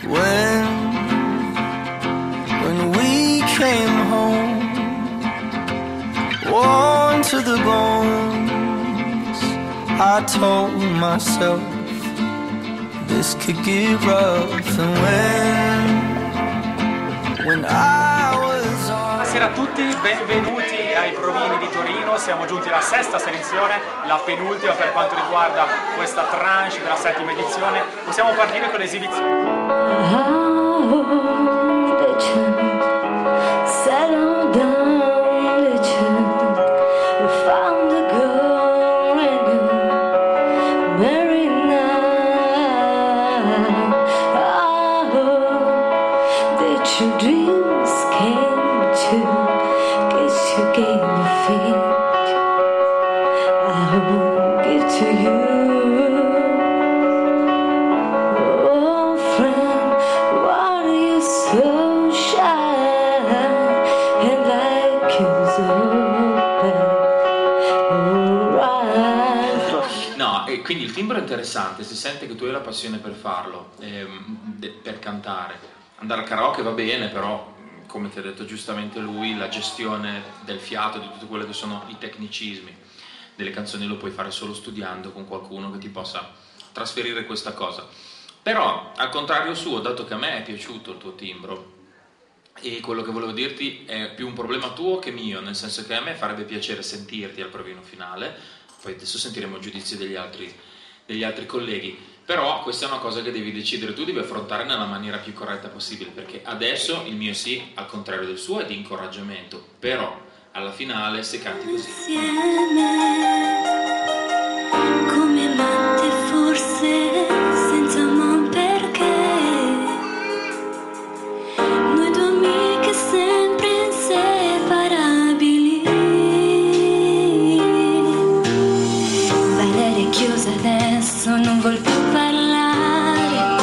When we came home, worn to the bones, I told myself this could get rough. And when I was on... Buonasera a tutti, benvenuti ai Provini di Torino. Siamo giunti alla sesta selezione, la penultima per quanto riguarda questa tranche della settima edizione. Possiamo partire con l'esibizione. Quindi il timbro è interessante, si sente che tu hai la passione per farlo, per cantare. Andare al karaoke va bene, però, come ti ha detto giustamente lui, la gestione del fiato, di tutti quelli che sono i tecnicismi delle canzoni lo puoi fare solo studiando con qualcuno che ti possa trasferire questa cosa. Però, al contrario suo, dato che a me è piaciuto il tuo timbro, e quello che volevo dirti è più un problema tuo che mio, nel senso che a me farebbe piacere sentirti al provino finale. Poi adesso sentiremo il giudizio degli altri colleghi, però questa è una cosa che devi decidere tu, devi affrontare nella maniera più corretta possibile, perché adesso il mio sì, al contrario del suo, è di incoraggiamento, però alla finale se canti così... Come amante forse, senza un perché, noi due amiche sempre inseparabili. Adesso non vuol più parlare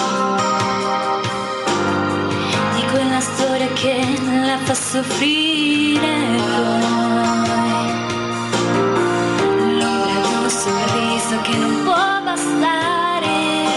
di quella storia che la fa soffrire poi, l'ombra di un sorriso che non può bastare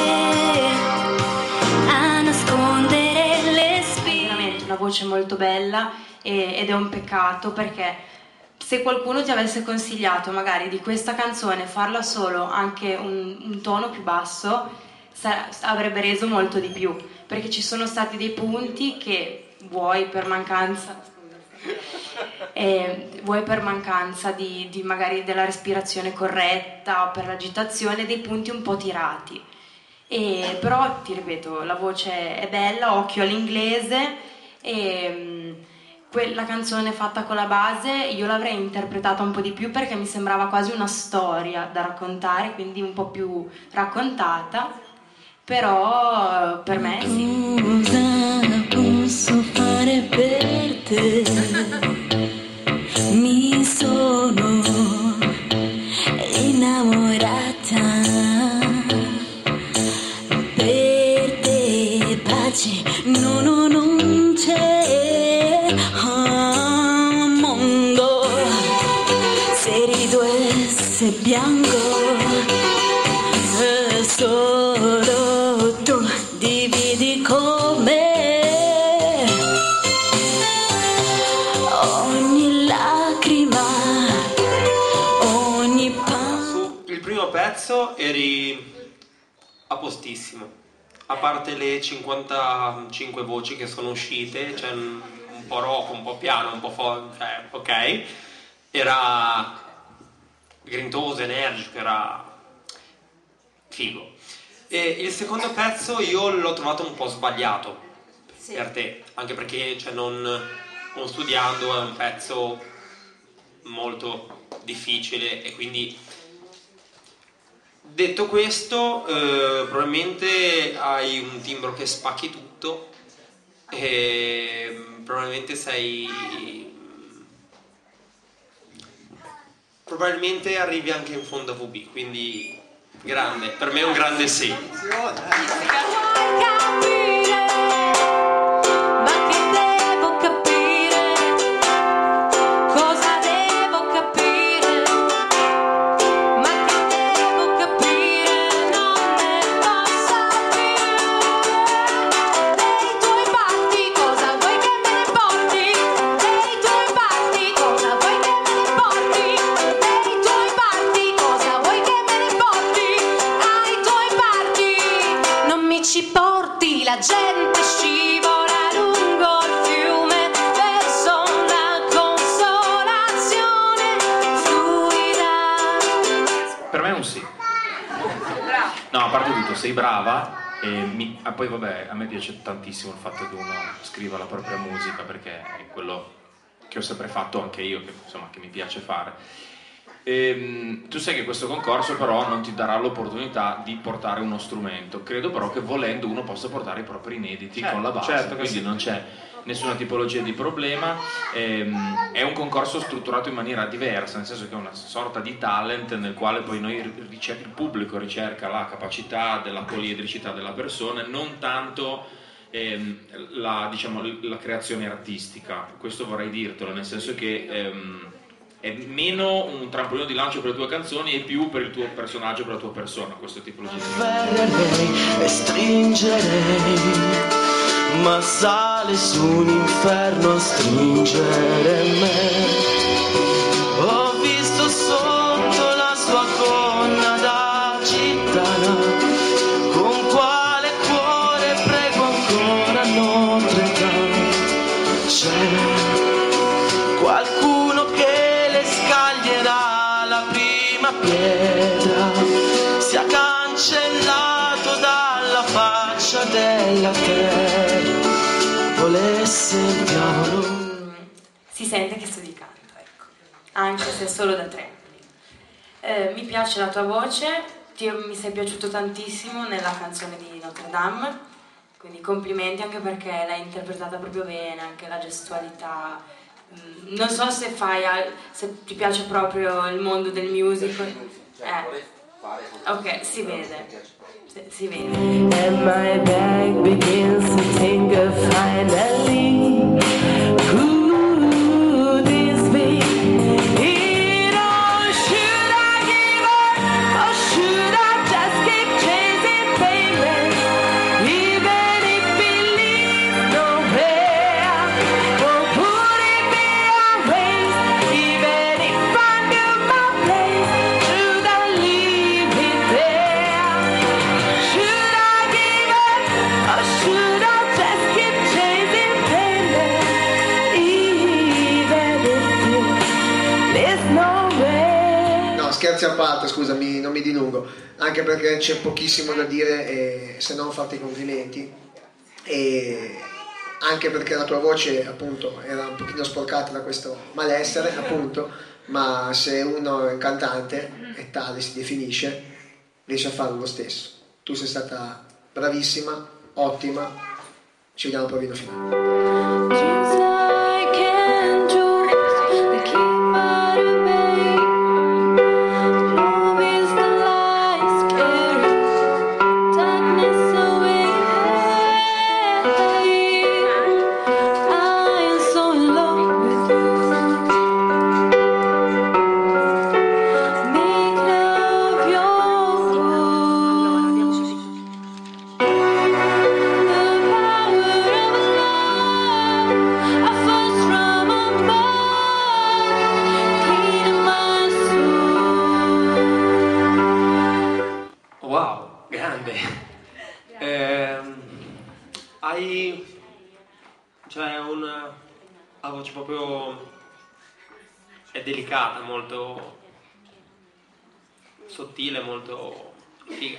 a nascondere le spine. Veramente una voce molto bella ed è un peccato, perché se qualcuno ti avesse consigliato magari di questa canzone farla solo anche un tono più basso, avrebbe reso molto di più, perché ci sono stati dei punti che vuoi per mancanza di magari della respirazione corretta o per l'agitazione, dei punti un po' tirati. Però ti ripeto, la voce è bella, occhio all'inglese, e quella canzone fatta con la base io l'avrei interpretata un po' di più, perché mi sembrava quasi una storia da raccontare, quindi un po' più raccontata, però per me sì. Cosa posso fare per te? Mi sono innamorata, per te pace non c'è. Se bianco è solo tu dividi con me ogni lacrima, ogni Su il primo pezzo eri a postissimo, a parte le 55 voci che sono uscite, cioè un po' rock, un po' piano, un po' cioè, ok, era grintoso, energico, era figo. E il secondo pezzo io l'ho trovato un po' sbagliato, sì, per te, anche perché cioè, non studiando è un pezzo molto difficile, e quindi detto questo probabilmente hai un timbro che spacchi tutto e probabilmente probabilmente arrivi anche in fondo a VB, quindi grande, per me è un grande sì. poi ci porti, la gente scivola lungo il fiume verso una consolazione fluida. Per me è un sì. No, a parte tutto, sei brava e poi vabbè, a me piace tantissimo il fatto che uno scriva la propria musica, perché è quello che ho sempre fatto anche io, che insomma che mi piace fare. Tu sai che questo concorso però non ti darà l'opportunità di portare uno strumento, credo però che volendo uno possa portare i propri inediti con la base, quindi sì. Non c'è nessuna tipologia di problema. È un concorso strutturato in maniera diversa, nel senso che è una sorta di talent nel quale poi il pubblico ricerca la capacità della poliedricità della persona, non tanto la creazione artistica. Questo vorrei dirtelo, nel senso che è meno un trampolino di lancio per le tue canzoni e più per il tuo personaggio, per la tua persona, questo tipo di afferrerei e stringerei, ma sale su un inferno a stringere me. Ho visto sotto la sua gonna da gitana, con quale cuore prego ancora Notre Dame. C'è qualcuno che le scaglierà la prima pietra, si è cancellato dalla faccia della terra, volesse il diavolo. Si sente che sto di canto, ecco, anche se solo da 3 anni. Mi piace la tua voce, mi sei piaciuto tantissimo nella canzone di Notre Dame, quindi complimenti, anche perché l'hai interpretata proprio bene, anche la gestualità. Non so se ti piace proprio il mondo del musical. Ok, si vede. Si vede. And my bag begins to tingle finally. Could this be it all? Should I give up or should I just keep chasing payment? Even if it leads nowhere, or would it be a race? Even if I knew my place, should I leave it there? Should I give up or should I just keep chasing payment? Even if there's no way. No, scherzi a parte, scusami, non mi dilungo, anche perché c'è pochissimo da dire se non farti i complimenti, e anche perché la tua voce appunto era un pochino sporcata da questo malessere appunto, ma se uno è un cantante e tale si definisce, riesce a farlo lo stesso. Tu sei stata bravissima, ottima, ci vediamo al provino finale. Just like angels that keep out of bay, love is the light scaring darkness away. I am so in love with you. Make love your own. The power of love, a force from above, key to my soul. Wow, grande. Hai la voce proprio è delicata, molto sottile, molto figa.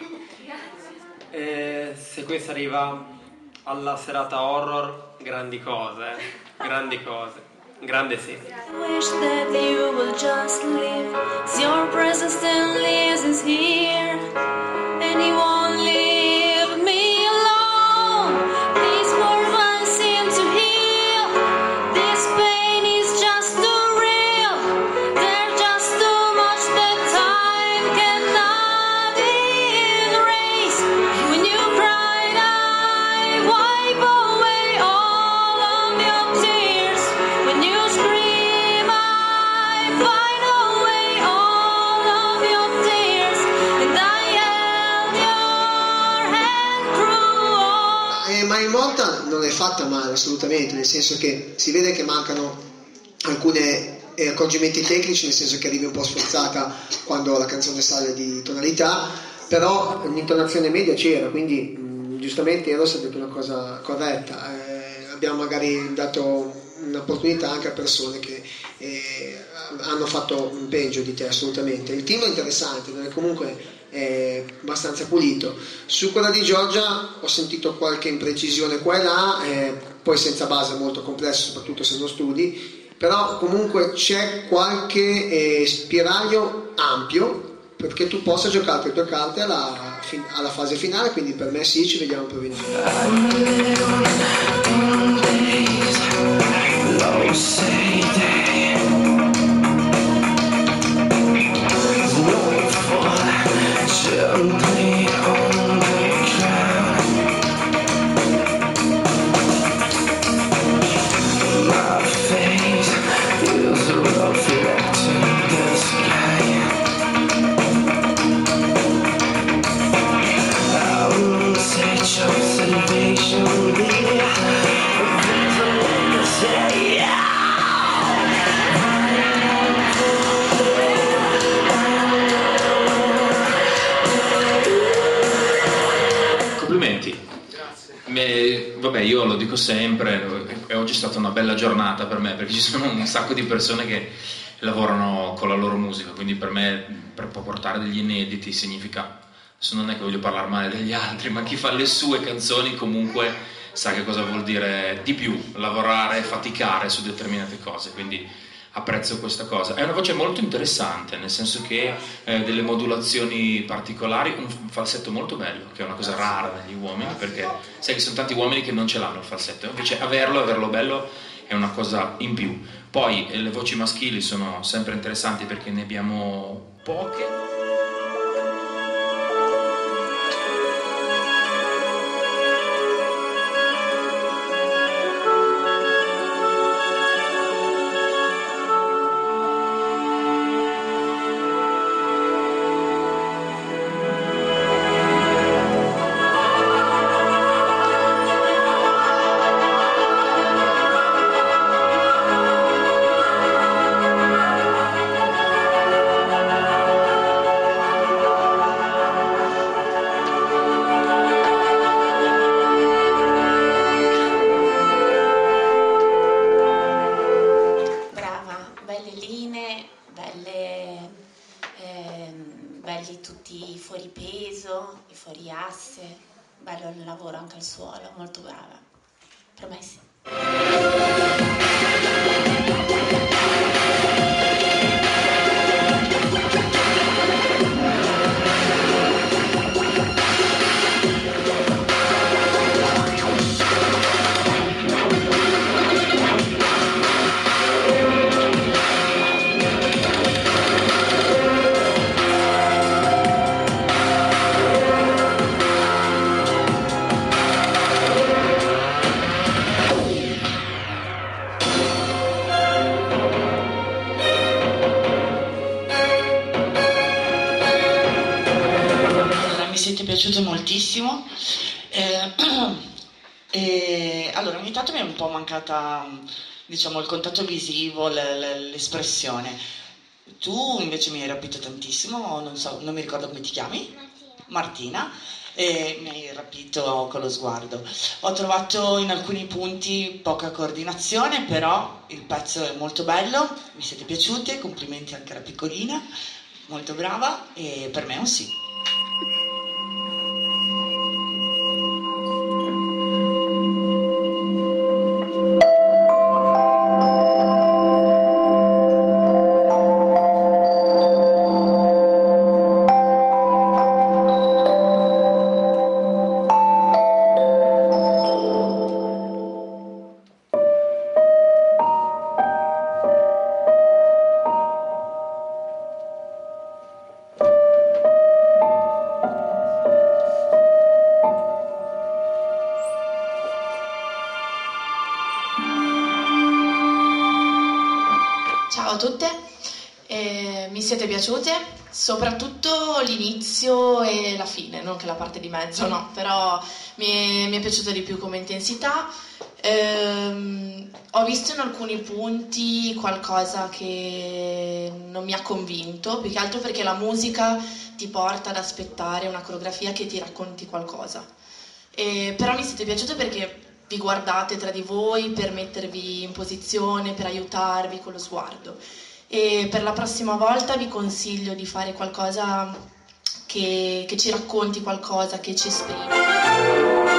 Se questa arriva alla serata horror, grandi cose, grande sì. I wish that you will just leave, 'cause your presence still lives is here, and you won't leave me alone. These words won't seem to heal. This pain is just too real. There's just too much that time cannot erase. When you cried, I wipe away all of your tears. When you scream, I find a way all of your tears. And I held your hand through all. Ma Immortal non è fatta male assolutamente, nel senso che si vede che mancano alcuni accorgimenti tecnici, nel senso che arrivi un po' sforzata quando la canzone sale di tonalità, però l'intonazione media c'era, quindi giustamente Eros ha detto una cosa corretta, abbiamo magari dato un'opportunità anche a persone che hanno fatto peggio di te, assolutamente. Il team è interessante, non è comunque abbastanza pulito. Su quella di Giorgia ho sentito qualche imprecisione qua e là, poi senza base è molto complesso, soprattutto se non studi, però comunque c'è qualche spiraglio ampio perché tu possa giocare le tue carte alla fase finale, quindi per me sì, ci vediamo per Vabbè, io lo dico sempre, e oggi è stata una bella giornata per me, perché ci sono un sacco di persone che lavorano con la loro musica, quindi per me per portare degli inediti significa, adesso non è che voglio parlare male degli altri, ma chi fa le sue canzoni comunque sa che cosa vuol dire di più, lavorare, faticare su determinate cose, quindi apprezzo questa cosa. È una voce molto interessante, nel senso che delle modulazioni particolari, un falsetto molto bello, che è una cosa rara negli uomini, perché sai che sono tanti uomini che non ce l'hanno il falsetto, invece averlo bello è una cosa in più. Poi le voci maschili sono sempre interessanti perché ne abbiamo poche. belli tutti fuori peso, fuori asse, bello il lavoro anche al suolo, molto brava, per me sì. Siete piaciute moltissimo allora ogni tanto mi è un po' mancata, diciamo, il contatto visivo, l'espressione. Tu invece mi hai rapito tantissimo, non mi ricordo come ti chiami? Martina, e mi hai rapito con lo sguardo. Ho trovato in alcuni punti poca coordinazione, però il pezzo è molto bello, mi siete piaciute, complimenti anche alla piccolina, molto brava, e per me è un sì. Ciao a tutte, mi siete piaciute? Soprattutto l'inizio e la fine, non che la parte di mezzo, no, però mi è piaciuta di più come intensità. Ho visto in alcuni punti qualcosa che non mi ha convinto, più che altro perché la musica ti porta ad aspettare una coreografia che ti racconti qualcosa. Però mi siete piaciute perché vi guardate tra di voi per mettervi in posizione, per aiutarvi con lo sguardo. E per la prossima volta vi consiglio di fare qualcosa che ci racconti qualcosa, che ci esprime.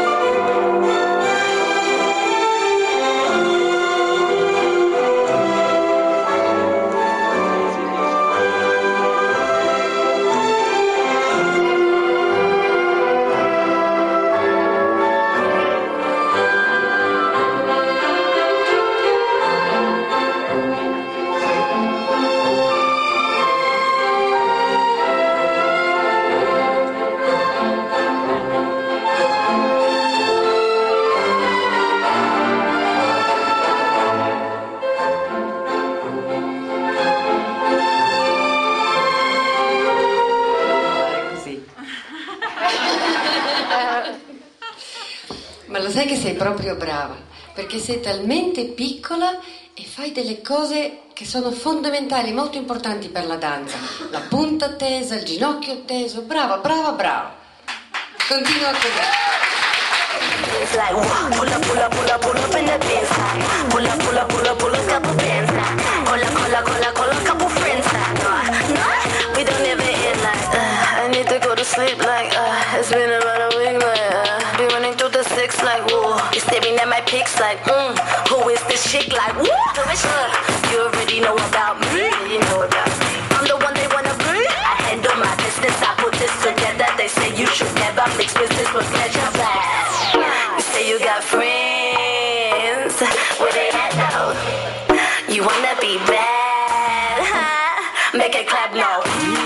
Ma lo sai che sei proprio brava, perché sei talmente piccola e fai delle cose che sono fondamentali, molto importanti per la danza. La punta tesa, il ginocchio teso, brava, brava, brava. Continua così. It's like pull up, pull up, pull up, pull up in the Benz. Pull up, pull up, pull up, pull up, couple bands. Call a couple friends. No, we don't ever end like. I need to go to sleep like. It's been about a week like. Be running through the six like. Whoa, you staring at my pics like. Who is this chick like? Woo, you already know about me. You know about me. I'm the one they wanna be. I handle my business. I put this together. They say you should never mix business with pleasure. You say you got friends. Where they at though? You wanna be bad? Huh? Make it clap now.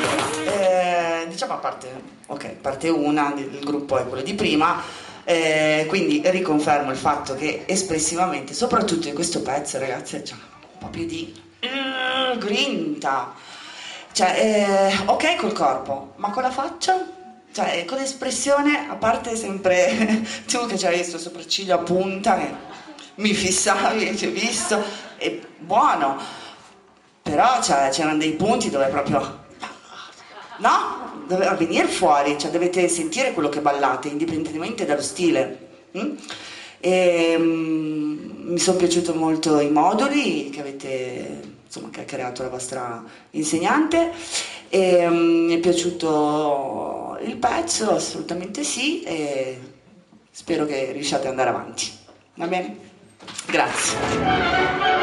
Diciamo a parte una del gruppo è quello di prima, quindi riconfermo il fatto che espressivamente, soprattutto in questo pezzo, ragazzi, c'è un po' più di grinta, cioè ok col corpo, ma con la faccia, cioè con l'espressione, a parte sempre tu che c'hai questo sopracciglio a punta che mi fissavi, ti ho visto, è buono, però c'erano dei punti dove proprio no, doveva venire fuori, cioè dovete sentire quello che ballate indipendentemente dallo stile. Mi sono piaciuto molto i moduli che avete, insomma, che ha creato la vostra insegnante, mi è piaciuto il pezzo, assolutamente sì, e spero che riusciate ad andare avanti, va bene? Grazie.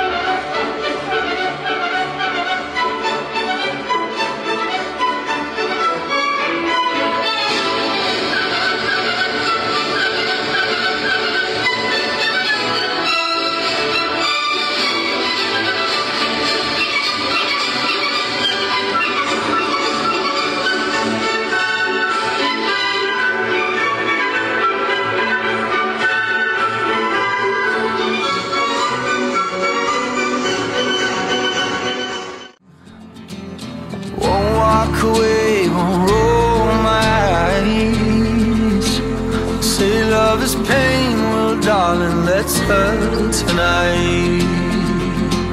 Away, won't roll my eyes. Say love is pain, well darling, let's hurt tonight.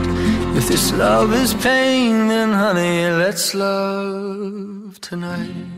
If this love is pain, then honey, let's love tonight.